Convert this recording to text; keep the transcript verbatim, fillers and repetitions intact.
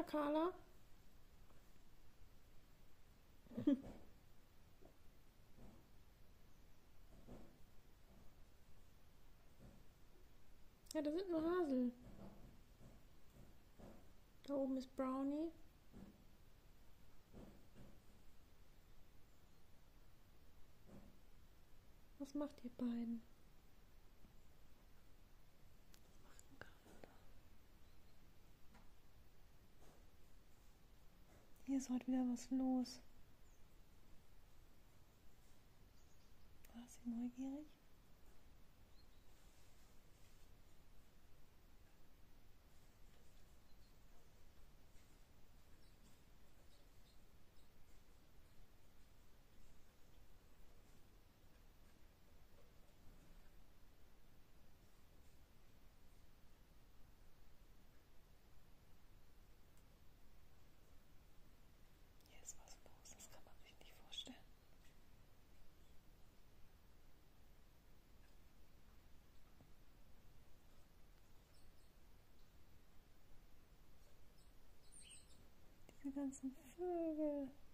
Carla? Ja, da sind nur Hasel. Da oben ist Brownie. Was macht ihr beiden? Hier ist heute wieder was los. War sie neugierig? Hier ist was los, das kann man sich nicht vorstellen. Diese ganzen Vögel.